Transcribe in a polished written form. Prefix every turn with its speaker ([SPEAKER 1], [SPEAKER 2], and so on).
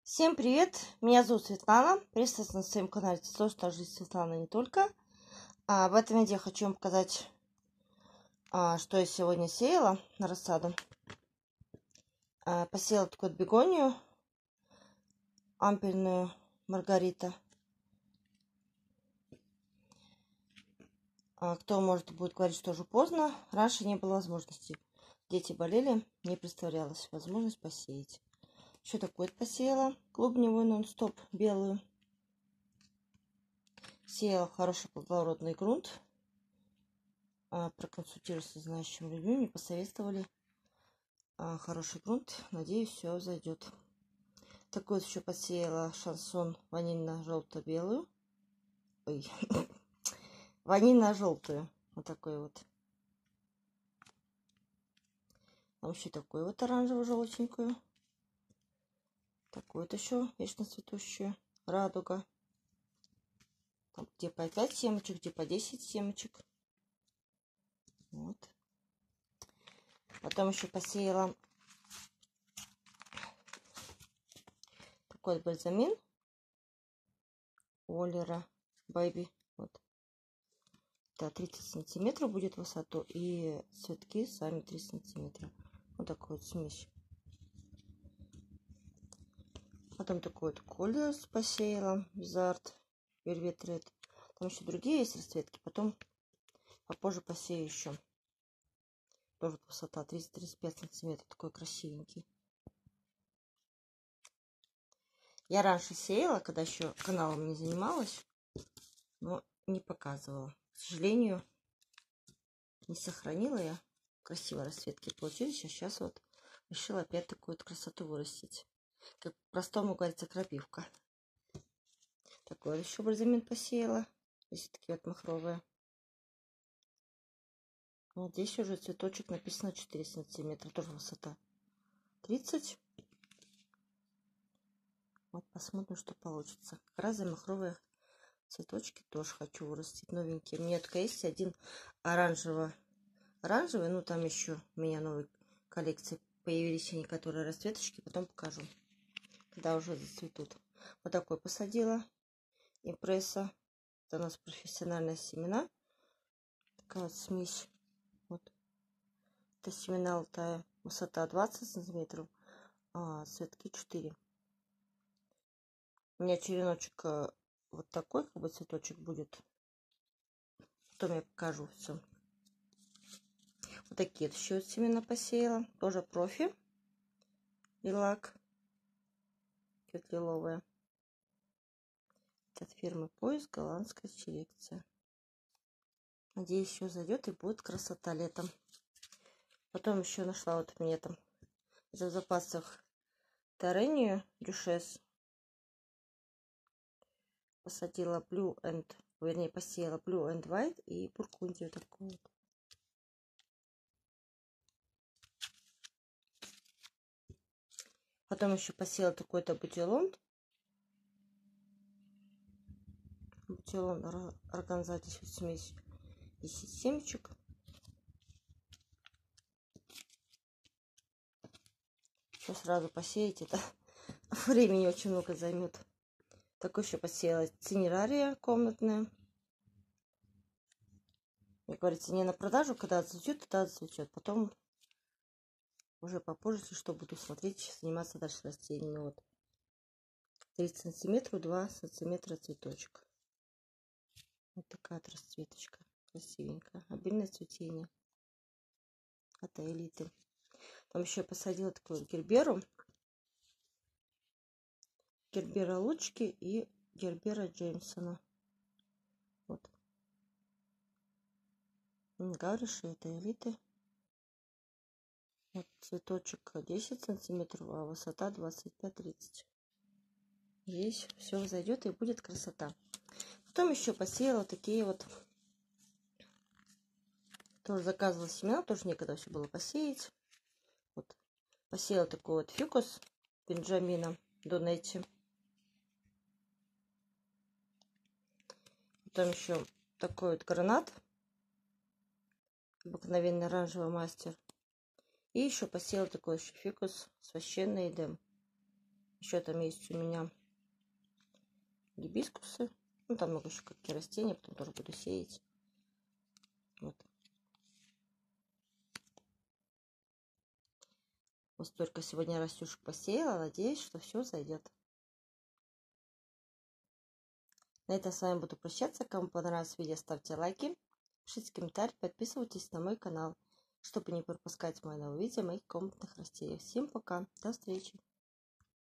[SPEAKER 1] Всем привет! Меня зовут Светлана. Приветствую на своем канале «Цветочная жизнь Светлана» не только. В этом видео хочу вам показать, что я сегодня сеяла на рассаду. Посеяла такую вот бегонию, ампельную Маргарита. Кто может будет говорить, что уже поздно. Раньше не было возможности. Дети болели, не представлялась возможность посеять. Еще такой вот посеяла клубневую нон-стоп белую. Сеяла хороший плодородный грунт. Проконсультировалась с знающими людьми, мне посоветовали хороший грунт. Надеюсь, все зайдет. Такой вот еще посеяла шансон ванильно-желто-белую. Ой, ванильно-желтую. Вот такой вот. Там еще такой вот оранжево-желтенькую. Такой вот еще вечно цветущую. Радуга. Там где по 5 семечек, где по 10 семечек. Вот. Потом еще посеяла такой бальзамин Олера Baby. Вот. Да, 30 сантиметров будет в высоту, и цветки сами 3 сантиметра. Вот такой вот смесь. Потом такой вот колерс посеяла, Визард, Velvet Red. Там еще другие есть расцветки, потом попозже посею еще. Тоже высота 30-35 сантиметров, такой красивенький. Я раньше сеяла, когда еще каналом не занималась, но не показывала. К сожалению, не сохранила я. Красивые расцветки получились, а сейчас вот решила опять такую вот красоту вырастить. Как по-простому говорится, крапивка. Такой еще бальзамин посеяла. Здесь такие вот махровые. Вот здесь уже цветочек написано 4 сантиметра. Тоже высота 30. Вот посмотрим, что получится. Как раз за махровые цветочки тоже хочу вырастить новенькие. У меня только есть один оранжевый. Ну там еще у меня новые коллекции появились некоторые расцветочки. Потом покажу, когда уже зацветут. Вот такой посадила. Импресса. Это у нас профессиональные семена. Такая вот смесь. Вот. Это семена Алтая. Высота 20 сантиметров, а цветки 4. У меня череночек вот такой, как бы цветочек будет. Потом я покажу все. Вот такие вот еще семена посеяла. Тоже профи. И лак. Лиловая. От фирмы Поиск, голландская селекция. Надеюсь, еще зайдет и будет красота летом. Потом еще нашла вот мне там в запасах Торению Дюшес. Посадила Blue and, вернее, посеяла Blue and White и бургундию такую вот. Потом еще посеяла такой-то бутилон. Бутилон органза, здесь вот смесь 10 семечек. Сейчас сразу посеять, это времени очень много займет. Такой еще посеяла цинерария комнатная. Как говорится, не на продажу, когда зацветет, тогда зацветет. Потом уже попозже, если что, буду смотреть, заниматься дальше растениями. Вот 30 сантиметров, 2 сантиметра цветочек. Вот такая вот расцветочка. Красивенькая. Обильное цветение. Это элиты. Там еще я посадила такую герберу. Гербера Лучки и Гербера Джеймсона. Вот. Гариши, это элиты. Вот цветочек 10 сантиметров, а высота 25-30. Здесь все зайдет и будет красота. Потом еще посеяла такие вот. Тоже заказывала семена, тоже некогда все было посеять. Вот. Посеяла такой вот фикус Бенджамина Донетти. Потом еще такой вот гранат. Обыкновенный оранжевый мастер. И еще посеяла такой еще фикус священный Эдем. Еще там есть у меня гибискусы. Ну, там много еще какие растения, потом тоже буду сеять. Вот. Вот столько сегодня растюшек посеяла. Надеюсь, что все зайдет. На этом с вами буду прощаться. Кому понравилось видео, ставьте лайки, пишите комментарии, подписывайтесь на мой канал, чтобы не пропускать мои новые видео моих комнатных растений. Всем пока, до встречи!